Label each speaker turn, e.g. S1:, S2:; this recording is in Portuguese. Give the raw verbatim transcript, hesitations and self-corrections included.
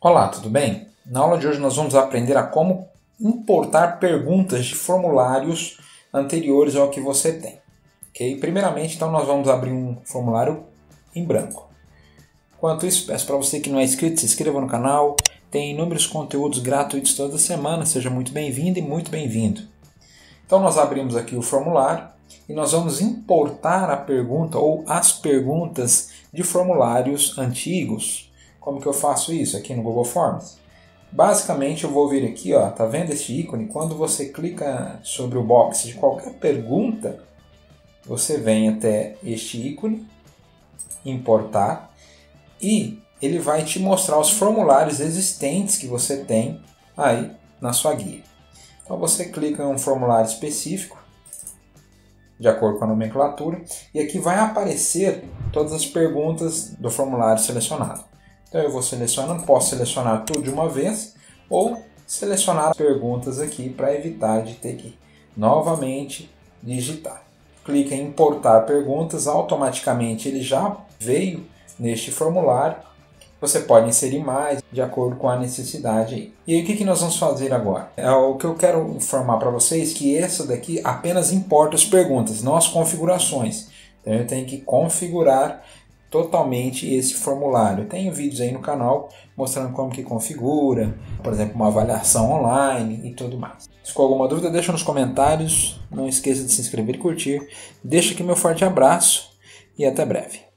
S1: Olá, tudo bem? Na aula de hoje nós vamos aprender a como importar perguntas de formulários anteriores ao que você tem. Okay? Primeiramente, então, nós vamos abrir um formulário em branco. Enquanto isso, peço para você que não é inscrito, se inscreva no canal. Tem inúmeros conteúdos gratuitos toda semana. Seja muito bem-vindo e muito bem-vindo. Então nós abrimos aqui o formulário e nós vamos importar a pergunta ou as perguntas de formulários antigos. Como que eu faço isso aqui no Google Forms? Basicamente eu vou vir aqui, ó, tá vendo esse ícone? Quando você clica sobre o box de qualquer pergunta, você vem até este ícone, importar, e ele vai te mostrar os formulários existentes que você tem aí na sua guia. Então você clica em um formulário específico, de acordo com a nomenclatura, e aqui vai aparecer todas as perguntas do formulário selecionado. Então eu vou selecionando, posso selecionar tudo de uma vez ou selecionar as perguntas aqui para evitar de ter que novamente digitar. Clica em importar perguntas, automaticamente ele já veio neste formulário. Você pode inserir mais de acordo com a necessidade. E aí o que, que nós vamos fazer agora? É o que eu quero informar para vocês que essa daqui apenas importa as perguntas, não as configurações. Então eu tenho que configurar totalmente esse formulário. Tenho vídeos aí no canal mostrando como que configura, por exemplo, uma avaliação online e tudo mais. Se ficou alguma dúvida, deixa nos comentários. Não esqueça de se inscrever e curtir. Deixa aqui meu forte abraço e até breve.